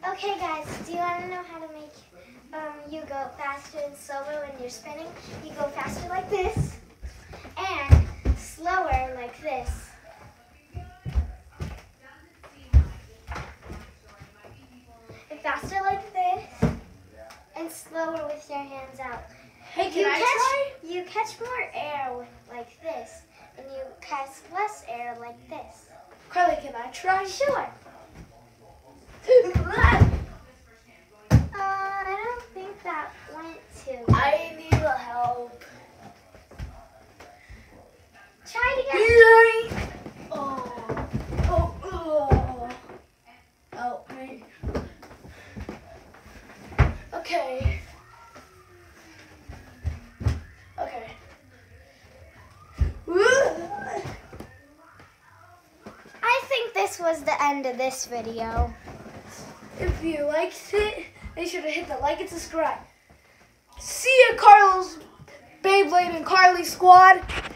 Okay guys, do you want to know how to make you go faster and slower when you're spinning? You go faster like this and slower like this. And faster like this and slower with your hands out. Hey, can I try? You catch more air like this and you catch less air like this. Carly, can I try? Sure. I don't think that went too good. I need help. Try it again. Help me. Okay. Okay. I think this was the end of this video. If you liked it, make sure to hit the like and subscribe. See ya, Carlos, Beyblade, and Carly squad.